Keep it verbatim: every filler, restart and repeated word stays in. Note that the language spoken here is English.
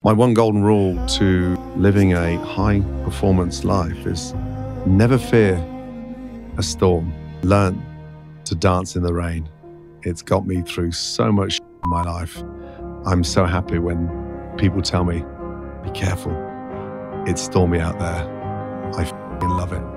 My one golden rule to living a high performance life is never fear a storm. Learn to dance in the rain. It's got me through so much in my life. I'm so happy when people tell me, be careful, it's stormy out there. I f***ing love it.